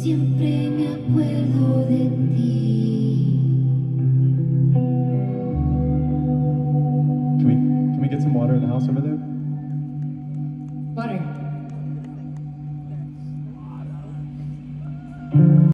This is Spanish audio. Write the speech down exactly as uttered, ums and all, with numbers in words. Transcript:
siempre me acuerdo de ti. Can we, can we get some water in the house over there? Water.